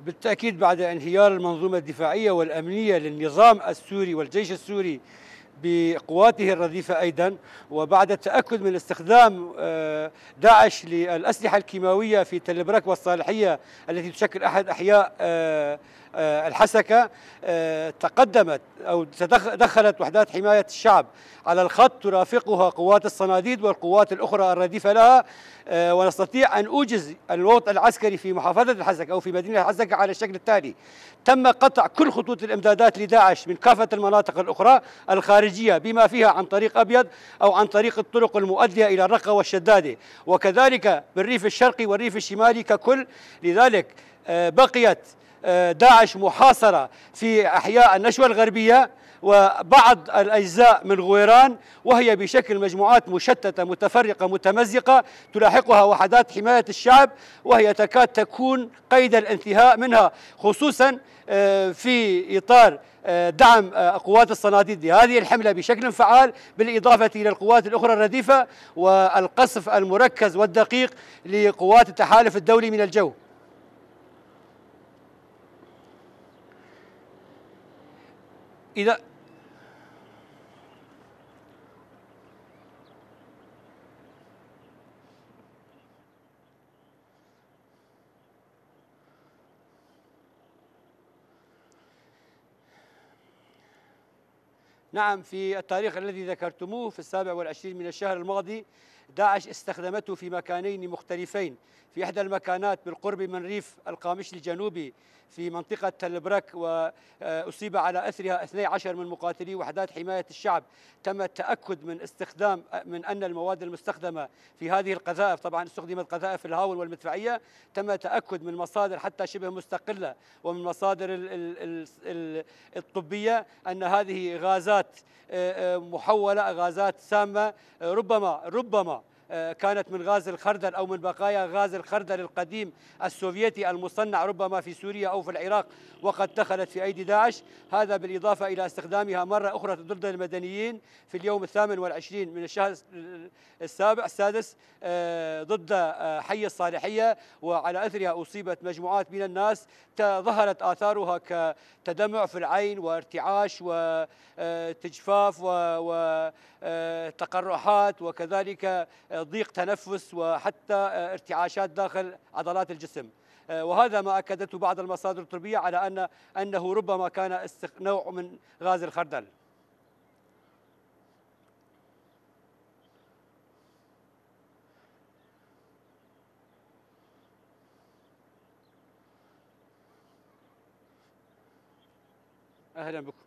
بالتأكيد بعد انهيار المنظومة الدفاعية والأمنية للنظام السوري والجيش السوري بقواته الرديفة أيضا، وبعد التأكد من استخدام داعش للأسلحة الكيماوية في تل برك والصالحية التي تشكل أحد أحياء الحسكة، تقدمت أو دخلت وحدات حماية الشعب على الخط ترافقها قوات الصناديد والقوات الأخرى الرديفة لها، ونستطيع أن أوجز الوضع العسكري في محافظة الحسكة أو في مدينة الحسكة على الشكل التالي: تم قطع كل خطوط الإمدادات لداعش من كافة المناطق الأخرى الخارجية، بما فيها عن طريق أبيض أو عن طريق الطرق المؤدية إلى الرقة والشدادة، وكذلك بالريف الشرقي والريف الشمالي ككل. لذلك بقيت داعش محاصرة في أحياء النشوة الغربية وبعض الأجزاء من غويران، وهي بشكل مجموعات مشتتة متفرقة متمزقة تلاحقها وحدات حماية الشعب، وهي تكاد تكون قيد الانتهاء منها، خصوصا في إطار دعم قوات الصناديد لهذه الحملة بشكل فعال، بالإضافة إلى القوات الأخرى الرديفة والقصف المركز والدقيق لقوات التحالف الدولي من الجو. إذا نعم، في التاريخ الذي ذكرتموه في 27 من الشهر الماضي، داعش استخدمته في مكانين مختلفين. في إحدى المكانات بالقرب من ريف القامشلي الجنوبي في منطقة تل برك، وأصيب على أثرها 12 من مقاتلي وحدات حماية الشعب. تم التأكد من أن المواد المستخدمة في هذه القذائف، طبعا استخدمت قذائف الهاون والمدفعية، تم التأكد من مصادر حتى شبه مستقلة ومن مصادر الطبية أن هذه غازات محولة، غازات سامة، ربما كانت من غاز الخردل أو من بقايا غاز الخردل القديم السوفيتي المصنع ربما في سوريا أو في العراق، وقد دخلت في أيدي داعش. هذا بالإضافة إلى استخدامها مرة أخرى ضد المدنيين في اليوم 28 من الشهر السادس ضد حي الصالحية، وعلى أثرها أصيبت مجموعات من الناس ظهرت آثارها كتدمع في العين وارتعاش وتجفاف وتقرحات، وكذلك ضيق تنفس وحتى ارتعاشات داخل عضلات الجسم. وهذا ما أكدته بعض المصادر الطبية على أنه ربما كان نوع من غاز الخردل. أهلا بكم.